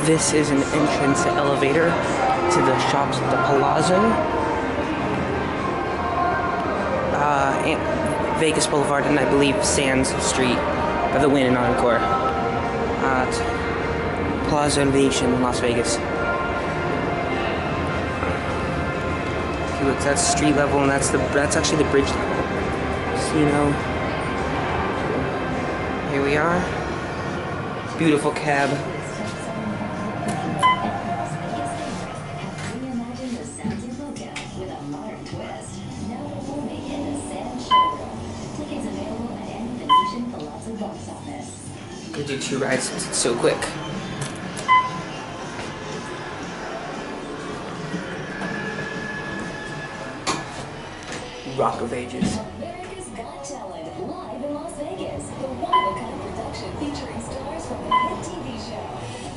This is an entrance elevator to the shops at the Palazzo. And Vegas Boulevard and I believe Sands Street of the Wynn and Encore. Palazzo Innovation in Las Vegas. See, look, that's street level, and that's actually the bridge level. Casino. Here we are. Beautiful cab. Could do 2 rides since it's so quick. Rock of Ages. America's Got Talent, live in Las Vegas. The one-of-a-kind production featuring stars from the hit TV show.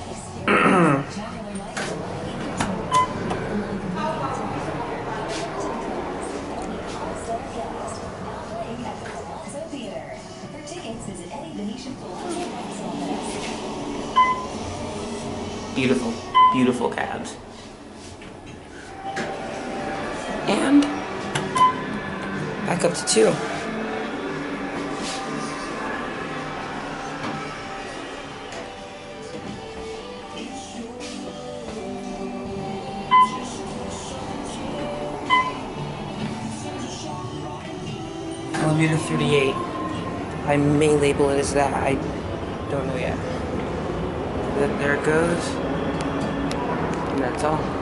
For tickets, visit any Venetian Palazzo box office. Beautiful, beautiful cabs. And back up to 2. Elevator 38. I may label it as that. I don't know yet. There it goes. And that's all.